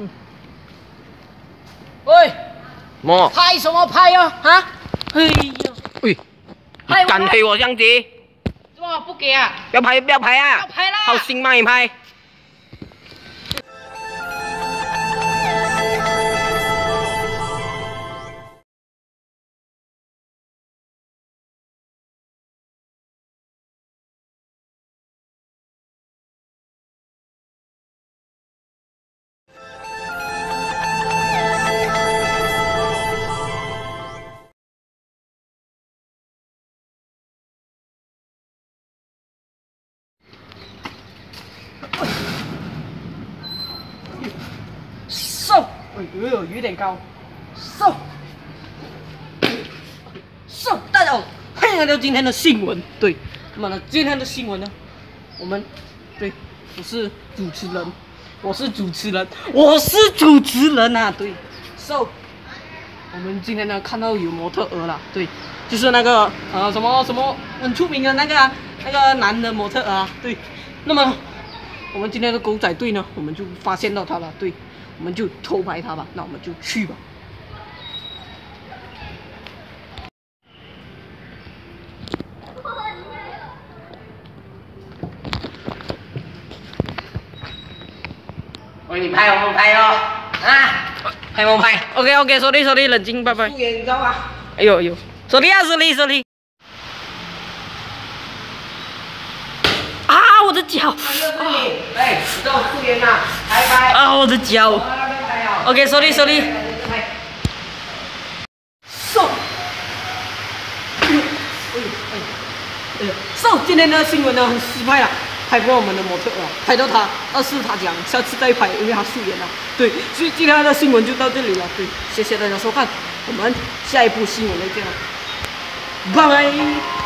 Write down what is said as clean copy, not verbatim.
喂， 么？ 拍什么拍啊？啊？哎呦， 喂， 拍我敢黑我相机？ 怎么不给啊？ 不要拍，不要拍啊！ 要拍啦！ 好心帮你拍。 瘦，哎呦，有点高，瘦，瘦，大家好，欢迎来到今天的新闻。对，那么呢，今天的新闻呢，我们对，我是主持人，我是主持人啊，对，so， 我们今天呢看到有模特儿啦，对，就是那个什么很出名的那个男的模特儿啊，对，那么我们今天的狗仔队呢，我们就发现到他了，对。我们就偷拍他吧，那我们就去吧。 喂，你拍我们拍咯，啊，拍我们拍。OK， sorry， 冷静，拜拜。 素颜，你知道吗？ 哎呦，sorry。啊，我的脚！ 哎，你这种素颜呐，拍。 啊，我的脚。OK，sorry。 瘦。瘦，今天的新闻呢很失败啊，拍过我们的模特啊，拍到他，但是他讲下次再拍，因为他素颜了。对，所以今天的新闻就到这里了。对，谢谢大家收看，我们下一部新闻再见了，拜拜。